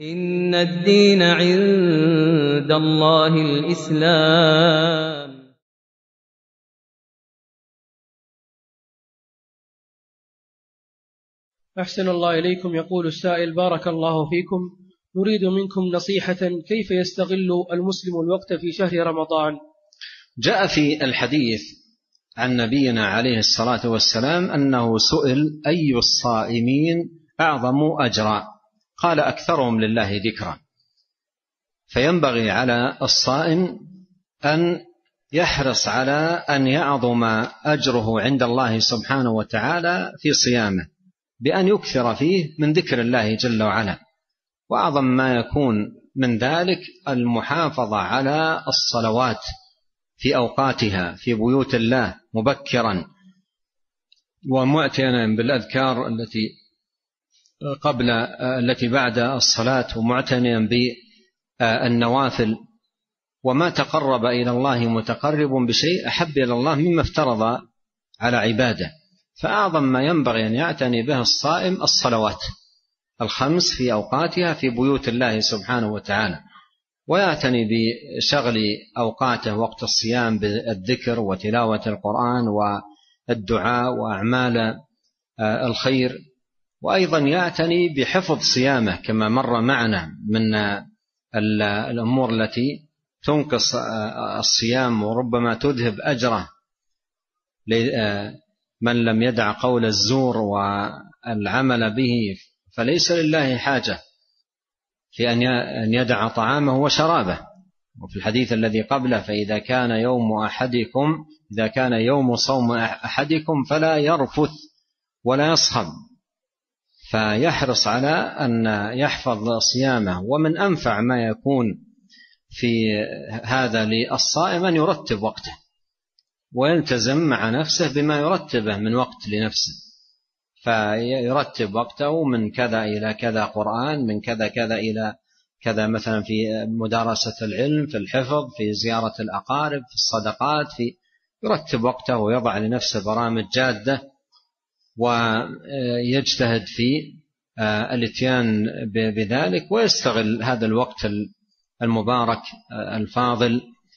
إن الدين عند الله الإسلام. أحسن الله إليكم. يقول السائل: بارك الله فيكم، نريد منكم نصيحة كيف يستغل المسلم الوقت في شهر رمضان؟ جاء في الحديث عن نبينا عليه الصلاة والسلام أنه سئل: أي الصائمين أعظم أجرا؟ قال: أكثرهم لله ذكرا. فينبغي على الصائم أن يحرص على أن يعظم أجره عند الله سبحانه وتعالى في صيامه بأن يكثر فيه من ذكر الله جل وعلا، وأعظم ما يكون من ذلك المحافظة على الصلوات في أوقاتها في بيوت الله مبكرا، ومعتنا بالأذكار التي بعد الصلاة، ومعتنيا بالنوافل. وما تقرب إلى الله متقرب بشيء أحب إلى الله مما افترض على عباده. فأعظم ما ينبغي أن يعتني به الصائم الصلوات الخمس في أوقاتها في بيوت الله سبحانه وتعالى، ويعتني بشغل أوقاته وقت الصيام بالذكر وتلاوة القرآن والدعاء وأعمال الخير، وأيضا يعتني بحفظ صيامه كما مر معنا من الأمور التي تنقص الصيام وربما تذهب أجره. من لم يدع قول الزور والعمل به فليس لله حاجة في أن يدع طعامه وشرابه. وفي الحديث الذي قبله: فإذا كان يوم صوم أحدكم فلا يرفث ولا يصخب. فيحرص على أن يحفظ صيامه. ومن أنفع ما يكون في هذا للصائم أن يرتب وقته ويلتزم مع نفسه بما يرتبه من وقت لنفسه، فيرتب وقته من كذا إلى كذا قرآن، من كذا إلى كذا، مثلا في مدارسة العلم، في الحفظ، في زيارة الأقارب، في الصدقات، يرتب وقته ويضع لنفسه برامج جادة، ويجتهد في الاتيان بذلك، ويستغل هذا الوقت المبارك الفاضل.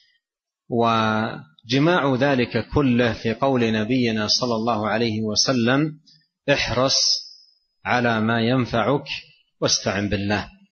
وجماع ذلك كله في قول نبينا صلى الله عليه وسلم: احرص على ما ينفعك واستعن بالله.